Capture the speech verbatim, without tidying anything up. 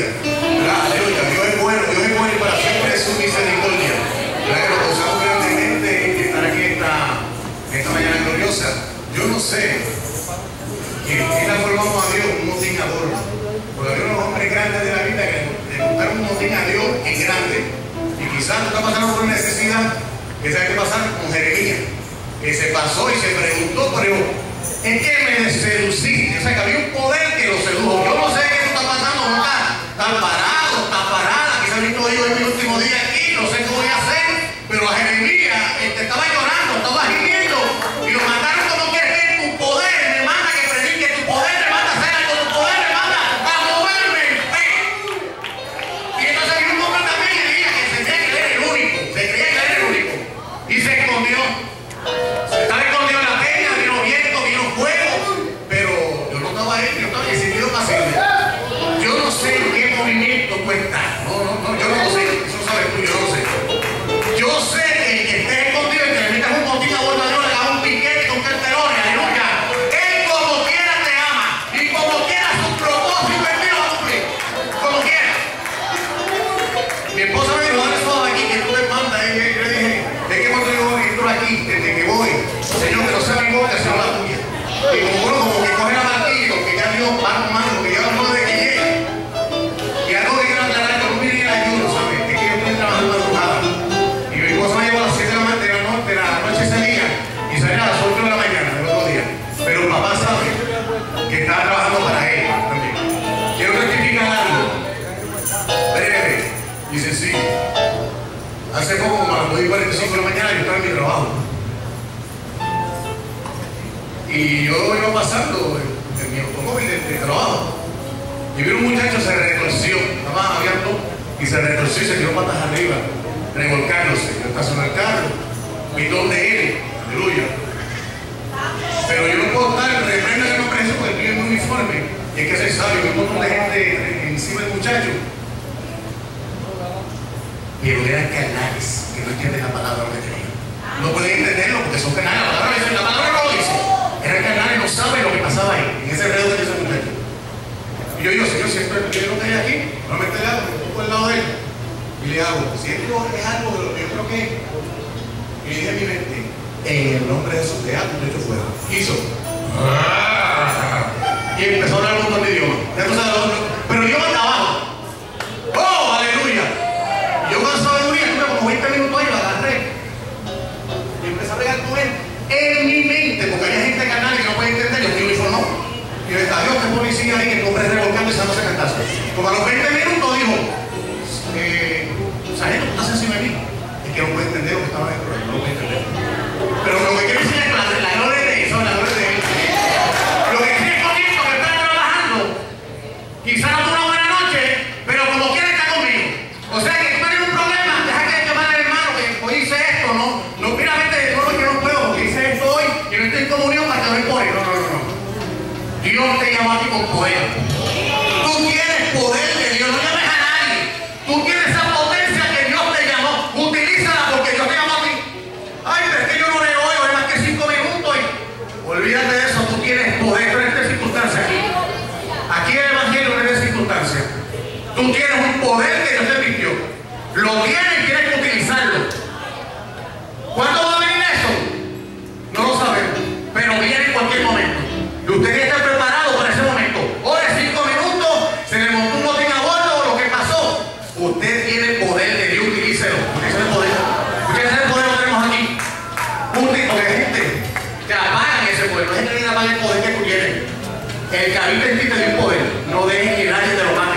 ¿verdad? Aleluya. Dios es bueno, Dios es bueno y para siempre es su misericordia. ¿Verdad que nos gozamos grandemente de estar aquí esta, esta mañana gloriosa? Yo no sé quién la formamos a Dios un motín a bordo. Porque había unos hombres grandes de la vida que le buscaron un motín a Dios en grande. Y quizás no está pasando por necesidad, que sabe qué pasar con Jeremías, que se pasó y se preguntó, pero ¿en qué me seduciste? O sea, que había un poder que lo sedujo. Yo no sé qué está pasando, no está, está parado, está parada. Quizás visto yo en mi último día aquí, no sé qué voy a hacer, pero a Jeremías este, estaba llorando, estaba gimiendo y lo mataron como que tu poder me manda que predique, tu poder me manda a hacer algo, tu poder me manda a moverme en fe. Y entonces vino un hombre también y decía que se creía que él era el único, se creía que él era el único y se escondió. Estaba escondido en la peña, vino viento, vino fuego, pero yo no estaba ahí, yo estaba en el sentido pasible. Yo no sé en qué movimiento tú estás, no, no, no, yo no lo sé, eso sabes tú, yo no lo sé. Yo sé que el que estés escondido y que le metas un botín a bordo de Dios, le hagas un piquete con cartelones, aleluya. Él como quiera te ama y como quiera su propósito en ti lo va a cumplir, como quiera. Mi esposa me dijo, dale suave aquí que tú te mandas, y yo le dije, ¿de qué cuando yo entro aquí? Desde que voy, Señor, que no sea mi boca, sino la tuya. Y como uno como que coge la martillo, que ya Dios va armando, que ya no de que llega. Y algo que quiero aclarar, que no viene el ayuno, ¿sabes? Es que yo estoy trabajando madrugada. Y mi esposa me llevó a las siete de la noche, de la noche ese día, y salía a las ocho de la mañana del otro día. Pero el papá sabe que estaba trabajando para él también. Quiero rectificar algo breve y sencillo. Hace poco, como a las nueve y cuarenta y cinco de la mañana, yo estaba en mi trabajo. Y yo iba pasando en mi automóvil de, de trabajo. Y vi un muchacho se retorció, estaba abierto y se retorció y se quedó patas arriba, revolcándose. Yo estacioné el carro, vi donde él, aleluya. Pero yo no puedo estar, reprenda que no preso porque él es un uniforme. Y es que se sabe, hay un montón de gente encima del muchacho. Pero eran canales que no entienden la palabra de Dios. No pueden entenderlo porque son canales. La palabra dice, la palabra no lo dice. Eran canales, no saben lo que pasaba ahí, en ese redo de ese muchacho. Y yo digo, Señor, si esto es lo que hay aquí, no me esté algo, me pongo al lado de él. Y le hago, si esto es algo de lo que yo creo que es. Y le dije a mi mente, en el nombre de Jesús, de algo, de hecho fuera. Hizo. Y empezó a hablar un montón de idiomas. Pero yo me abajo. ¡Oh, aleluya! Y yo con sabiduría, tuve como veinte minutos ahí, lo agarré. Y empecé a regar con él. En mi mente, porque había gente canal que no puede entender, yo estoy uniformado. Y yo estaba, Dios, que policía ahí, que el hombre revolcando y se no se cantazo. Como a los veinte minutos dijo, eh, sargento, ¿tú estás encima de mí? Es que no puede entender lo que estaba dentro de él, no lo puede entender. Pero lo que quiero decir es la, la gloria de eso, la gloria de él. Lo que quiere conmigo, que está trabajando, quizás no tuvo una buena noche, pero como quiera está conmigo. O sea que tú tienes un problema, deja que llamar al hermano, que hoy hice esto, no, no mira, vete de todo lo que no puedo, porque hice esto hoy, y no estoy en comunión para que no me pobre. No, no, no, no. Dios te llamó a ti con poder. Tú tienes poder de Dios, no llames a nadie. Tú tienes esa potencia que Dios te llamó. Utilízala porque Dios te llamó a ti. Ay, pero es que yo no leo hoy, hoy más que cinco minutos. Y... olvídate de eso, tú tienes poder, pero en esta circunstancia aquí. Aquí el evangelio no es de circunstancia. Tú tienes un poder que Dios te pidió. Lo tienes y tienes que utilizarlo. ¿Cuándo va a venir eso? No lo sabemos, pero viene en cualquier momento. Y usted tiene que estar preparado para ese momento. Ore cinco minutos, se le montó un botín a bordo o lo que pasó. Usted tiene poder de Dios, utilícelo. Utilice el poder. Utilice el poder, lo tenemos aquí. Porque gente te apagan ese poder. No es que nadie apague el poder que tú tienes. El que habita en ti te dio un poder. No dejes que nadie te lo mate.